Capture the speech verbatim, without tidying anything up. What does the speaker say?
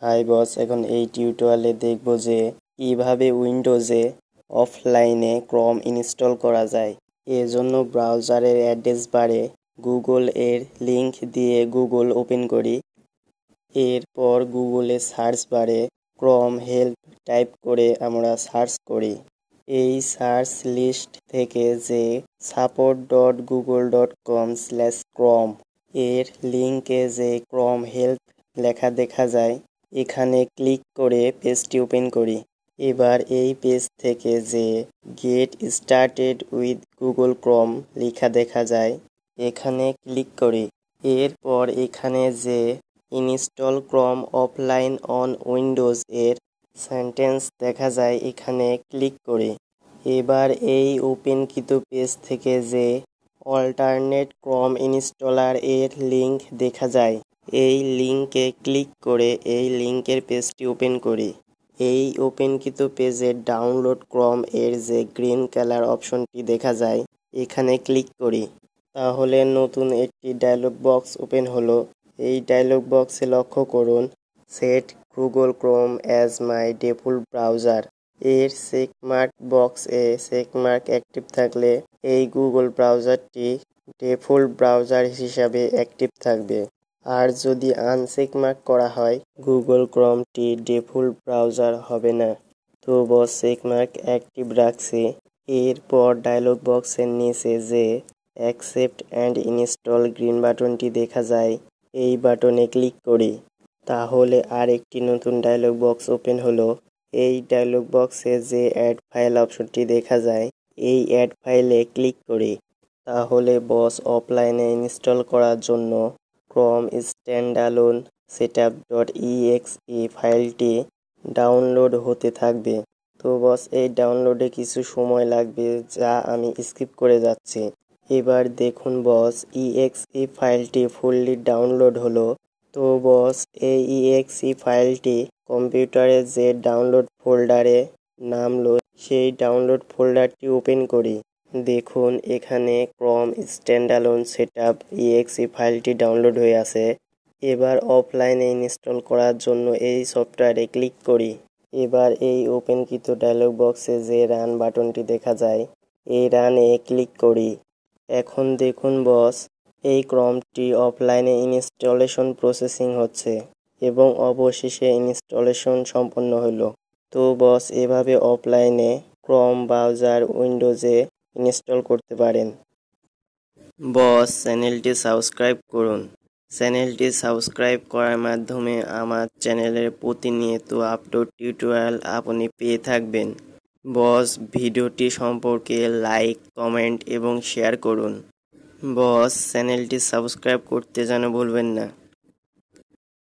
Hi boss, এখন এই টিউটোরিয়ালে দেখব যে কিভাবে উইন্ডোজে অফলাইনে ক্রোম ইনস্টল করা যায়। এর জন্য ব্রাউজারের অ্যাড্রেস বারে গুগল এর লিংক দিয়ে গুগল ওপেন করি। এরপর গুগলে সার্চ বারে ক্রোম হেল্প টাইপ করে আমরা সার্চ করি। এই সার্চ লিস্ট থেকে যে support dot Google dot com slash Chrome এর লিঙ্কে যে ক্রোম হেল্প লেখা দেখা যায়, এখানে ক্লিক করে পেজটি ওপেন করি। এবার এই পেজ থেকে যে get started with Google Chrome লেখা দেখা যায়, এখানে ক্লিক করি। এরপর এখানে যে install Chrome offline on Windows এর সেন্টেন্স দেখা যায়, এখানে ক্লিক করি। এবার এই ওপেনকৃত পেজ থেকে যে অল্টারনেট ক্রোম ইনস্টলার এর লিঙ্ক দেখা যায়, এই লিঙ্কে ক্লিক করে এই লিঙ্কের পেজটি ওপেন করি। এই ওপেনকৃত পেজের ডাউনলোড ক্রোম এর যে গ্রিন কালার অপশনটি দেখা যায়, এখানে ক্লিক করি। তাহলে নতুন একটি ডায়লগ বক্স ওপেন হলো। এই ডায়লগ বক্সে লক্ষ্য করুন set Google Chrome as my default browser এর চেকমার্ক বক্স এ চেকমার্ক অ্যাক্টিভ থাকলে এই গুগল ব্রাউজারটি ডিফল্ট ব্রাউজার হিসাবে অ্যাক্টিভ থাকবে। আর যদি আনচেকমার্ক করা হয়, গুগল ক্রোমটি ডিফল্ট ব্রাউজার হবে না। তো বস চেকমার্ক অ্যাক্টিভ রাখছি। এরপর ডায়লগ বক্সের নিচে যে অ্যাকসেপ্ট অ্যান্ড ইনস্টল গ্রিন বাটনটি দেখা যায়, এই বাটনে ক্লিক করি। তাহলে আর একটি নতুন ডায়লগ বক্স ওপেন হলো। এই ডায়লগ বক্সে যে অ্যাড ফাইল অপশনটি দেখা যায়, এই অ্যাড ফাইলে ক্লিক করি। তাহলে বস অফলাইনে ইনস্টল করার জন্য Chrome standalone setup dot EXE ফাইলটি ডাউনলোড হতে থাকবে। তো বস এই ডাউনলোডে কিছু সময় লাগবে, যা আমি স্কিপ করে যাচ্ছি। এবার দেখুন বস ইএক্সই ফাইলটি ফুললি ডাউনলোড হলো। তো বস এই ইএক্সই ফাইলটি কম্পিউটারে যে ডাউনলোড ফোল্ডারে নামলো, সেই ডাউনলোড ফোল্ডারটি ওপেন করি। দেখুন এখানে ক্রোম স্ট্যান্ডালোন সেটআপ ইএক্সই ফাইলটি ডাউনলোড হয়ে আছে। এবার অফলাইনে ইনস্টল করার জন্য এই সফটওয়্যারে ক্লিক করি। এবার এই ওপেনকৃত ডায়লগ বক্সে যে রান বাটনটি দেখা যায়, এই রানে ক্লিক করি। এখন দেখুন বস এই ক্রোমটি অফলাইনে ইনস্টলেশন প্রসেসিং হচ্ছে এবং অবশেষে ইনস্টলেশন সম্পন্ন হলো। তো বস এভাবে অফলাইনে ক্রোম ব্রাউজার উইন্ডোজে ইনস্টল করতে পারেন। বস চ্যানেলটি সাবস্ক্রাইব করুন। চ্যানেলটি সাবস্ক্রাইব করার মাধ্যমে আমার চ্যানেলের প্রতিনিয়ত আপলোড টিউটোরিয়াল আপনি পেয়ে থাকবেন। বস ভিডিওটি সম্পর্কে লাইক, কমেন্ট এবং শেয়ার করুন। বস চ্যানেলটি সাবস্ক্রাইব করতে যেন ভুলবেন না।